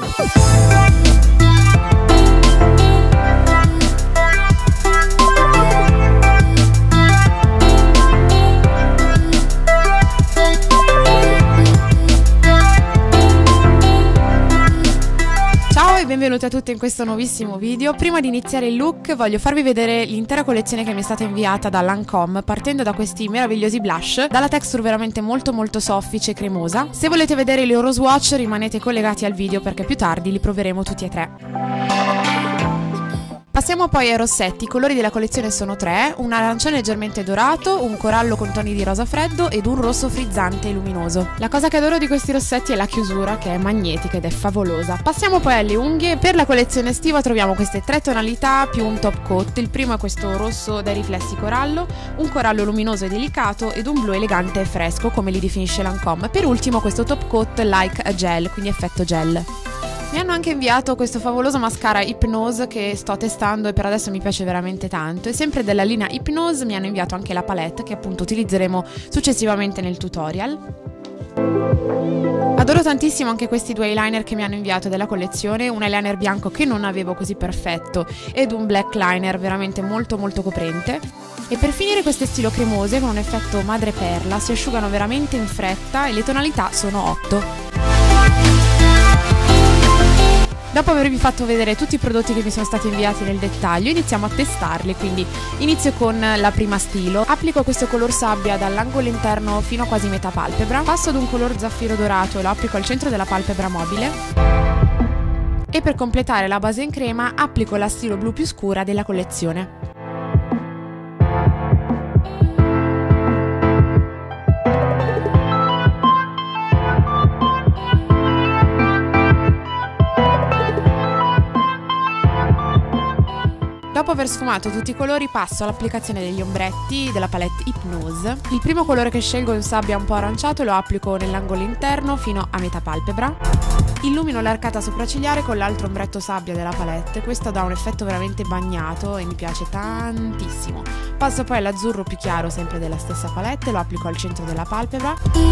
Benvenuti a tutti in questo nuovissimo video. Prima di iniziare il look voglio farvi vedere l'intera collezione che mi è stata inviata da Lancôme, partendo da questi meravigliosi blush dalla texture veramente molto soffice e cremosa. Se volete vedere i loro swatch rimanete collegati al video perché più tardi li proveremo tutti e tre. Passiamo poi ai rossetti. I colori della collezione sono tre: un arancione leggermente dorato, un corallo con toni di rosa freddo ed un rosso frizzante e luminoso. La cosa che adoro di questi rossetti è la chiusura, che è magnetica ed è favolosa. Passiamo poi alle unghie. Per la collezione estiva troviamo queste tre tonalità più un top coat. Il primo è questo rosso dai riflessi corallo, un corallo luminoso e delicato ed un blu elegante e fresco, come li definisce Lancôme. Per ultimo questo top coat like a gel, quindi effetto gel. Mi hanno anche inviato questo favoloso mascara Hypnose che sto testando e per adesso mi piace veramente tanto, e sempre della linea Hypnose mi hanno inviato anche la palette che appunto utilizzeremo successivamente nel tutorial. Adoro tantissimo anche questi due eyeliner che mi hanno inviato della collezione, un eyeliner bianco che non avevo così perfetto ed un black liner veramente molto coprente. E per finire queste stilo cremose con un effetto madreperla, si asciugano veramente in fretta e le tonalità sono 8. Dopo avervi fatto vedere tutti i prodotti che mi sono stati inviati nel dettaglio, iniziamo a testarli, quindi inizio con la prima stilo. Applico questo color sabbia dall'angolo interno fino a quasi metà palpebra, passo ad un color zaffiro dorato e lo applico al centro della palpebra mobile, e per completare la base in crema applico la stilo blu più scura della collezione. Dopo aver sfumato tutti i colori passo all'applicazione degli ombretti della palette Hypnose. Il primo colore che scelgo è un sabbia un po' aranciato e lo applico nell'angolo interno fino a metà palpebra. Illumino l'arcata sopraccigliare con l'altro ombretto sabbia della palette, questo dà un effetto veramente bagnato e mi piace tantissimo. Passo poi all'azzurro più chiaro sempre della stessa palette, lo applico al centro della palpebra,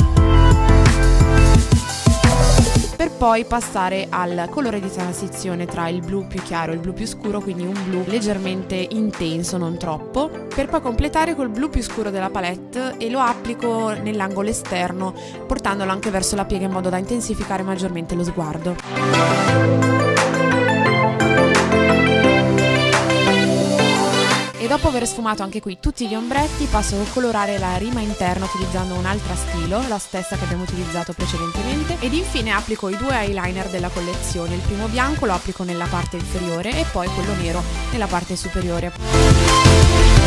per poi passare al colore di transizione tra il blu più chiaro e il blu più scuro, quindi un blu leggermente intenso, non troppo, per poi completare col blu più scuro della palette e lo applico nell'angolo esterno, portandolo anche verso la piega in modo da intensificare maggiormente lo sguardo. E dopo aver sfumato anche qui tutti gli ombretti passo a colorare la rima interna utilizzando un'altra stilo, la stessa che abbiamo utilizzato precedentemente, ed infine applico i due eyeliner della collezione. Il primo bianco lo applico nella parte inferiore e poi quello nero nella parte superiore.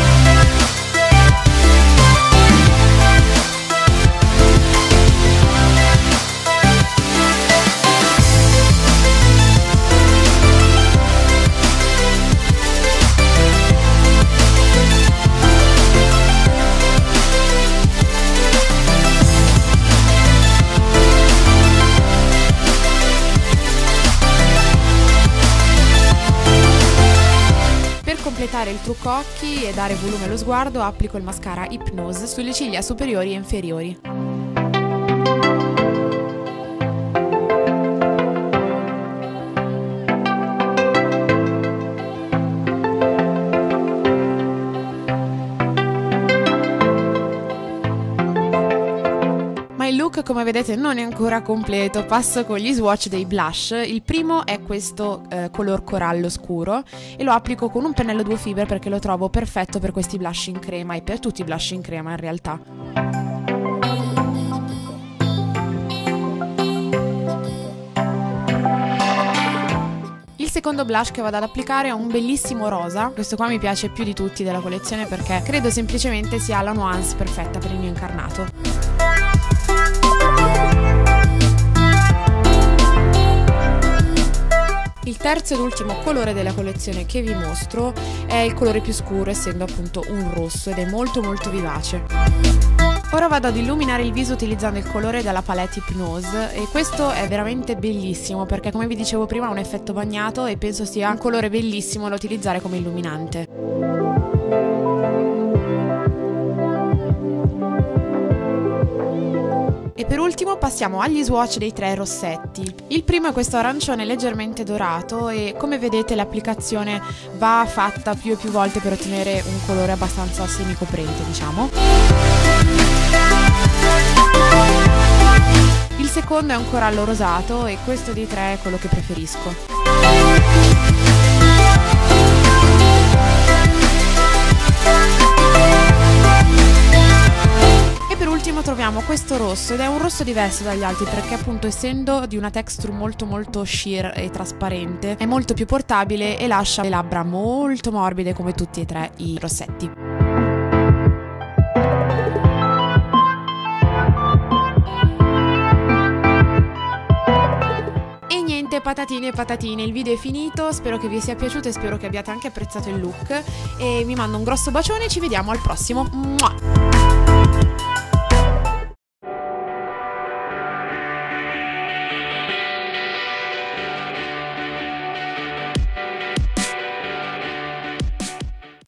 Per completare il trucco occhi e dare volume allo sguardo applico il mascara Hypnose sulle ciglia superiori e inferiori. Il look, come vedete, non è ancora completo. Passo con gli swatch dei blush. Il primo è questo color corallo scuro e lo applico con un pennello 2 fibre perché lo trovo perfetto per questi blush in crema e per tutti i blush in crema in realtà. Il secondo blush che vado ad applicare è un bellissimo rosa. Questo qua mi piace più di tutti della collezione perché credo semplicemente sia la nuance perfetta per il mio incarnato. Il terzo ed ultimo colore della collezione che vi mostro è il colore più scuro, essendo appunto un rosso, ed è molto vivace. Ora vado ad illuminare il viso utilizzando il colore della palette Hypnose e questo è veramente bellissimo perché, come vi dicevo prima, ha un effetto bagnato e penso sia un colore bellissimo da utilizzare come illuminante. E per ultimo passiamo agli swatch dei 3 rossetti. Il primo è questo arancione leggermente dorato e come vedete l'applicazione va fatta più e più volte per ottenere un colore abbastanza semicoprente, diciamo. Il secondo è un corallo rosato e questo dei 3 è quello che preferisco. Per ultimo troviamo questo rosso ed è un rosso diverso dagli altri perché appunto essendo di una texture molto sheer e trasparente è molto più portabile e lascia le labbra molto morbide come tutti e 3 i rossetti. E niente, patatine e patatine, il video è finito, spero che vi sia piaciuto e spero che abbiate anche apprezzato il look e vi mando un grosso bacione e ci vediamo al prossimo. Mua!